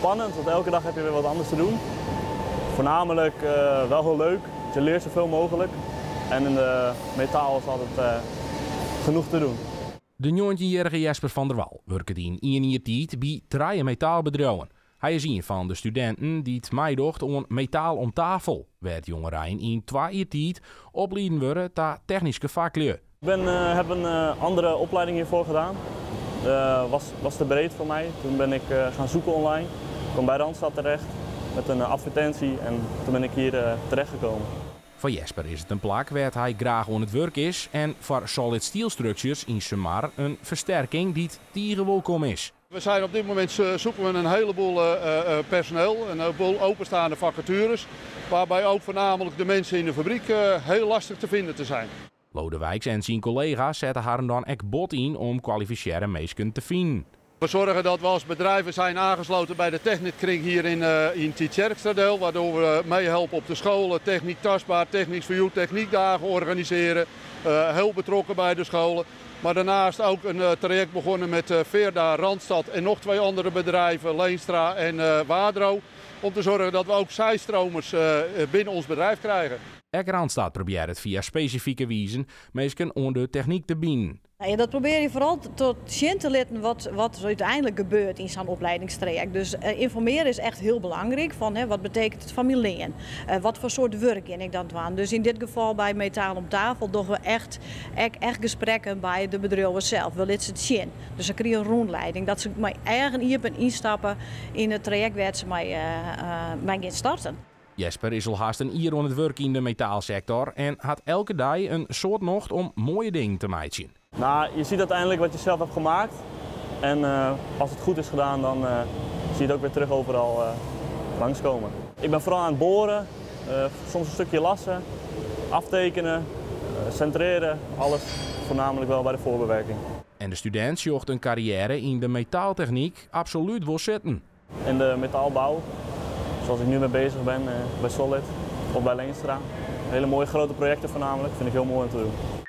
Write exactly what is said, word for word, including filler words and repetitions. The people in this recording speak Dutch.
spannend, want elke dag heb je weer wat anders te doen. Voornamelijk uh, wel heel leuk, je leert zoveel mogelijk. En in de metaal is altijd uh, genoeg te doen. De negentienjarige Jesper van der Wal werkt in één jaar tijd bij drie metaalbedrijven. Hij is een van de studenten die het meedocht om metaal om tafel. Werd jongerein in twee jaar tijd opleiden worden tot technische vaklui. Ik ben, uh, heb een uh, andere opleiding hiervoor gedaan. Uh, was, was te breed voor mij. Toen ben ik uh, gaan zoeken online. Ik kwam bij Randstad terecht met een uh, advertentie en toen ben ik hier uh, terechtgekomen. Voor Jesper is het een plak waar hij graag aan het werk is en voor Solid Steel Structures in Sumar een versterking die het tegen welkom is. We zijn op dit moment uh, zoeken we een heleboel uh, uh, personeel, een heleboel openstaande vacatures, waarbij ook voornamelijk de mensen in de fabriek uh, heel lastig te vinden te zijn. Lodewijks en zijn collega's zetten haar dan echt bot in om kwalificeerde mensen te vinden. We zorgen dat we als bedrijven zijn aangesloten bij de techniekkring hier in, uh, in Tietjerkstradeel, waardoor we meehelpen op de scholen, techniek tastbaar, technisch voor jou, techniekdagen organiseren. Uh, heel betrokken bij de scholen. Maar daarnaast ook een uh, traject begonnen met uh, Veerda, Randstad en nog twee andere bedrijven, Leenstra en uh, Wadro. Om te zorgen dat we ook zijstromers uh, binnen ons bedrijf krijgen. Ook Randstad probeert het via specifieke wijzen mensen onder de techniek te bieden. Ja, dat probeer je vooral tot zien te letten wat, wat er uiteindelijk gebeurt in zo'n opleidingstraject. Dus uh, informeren is echt heel belangrijk. Van, hè, wat betekent het van mijn leerlingen? Uh, wat voor soort werk in ik dan aan? Dus in dit geval bij Metaal om tafel doen we echt, echt, echt gesprekken bij de bedrijven zelf. We laten het zien. Dus ze krijgen een rondleiding. Dat ze met eigen iepen instappen in het traject waar ze mee, uh, uh, mee gaan starten. Jesper is al haast een jaar aan het werk in de metaalsector en had elke dag een soort nocht om mooie dingen te maken. Nou, je ziet uiteindelijk wat je zelf hebt gemaakt en uh, als het goed is gedaan dan uh, zie je het ook weer terug overal uh, langskomen. Ik ben vooral aan het boren, uh, soms een stukje lassen, aftekenen, uh, centreren, alles voornamelijk wel bij de voorbewerking. En de student zocht een carrière in de metaaltechniek absoluut wil zitten. In de metaalbouw, zoals ik nu mee bezig ben uh, bij Solid of bij Leenstra. Hele mooie grote projecten voornamelijk, vind ik heel mooi om te doen.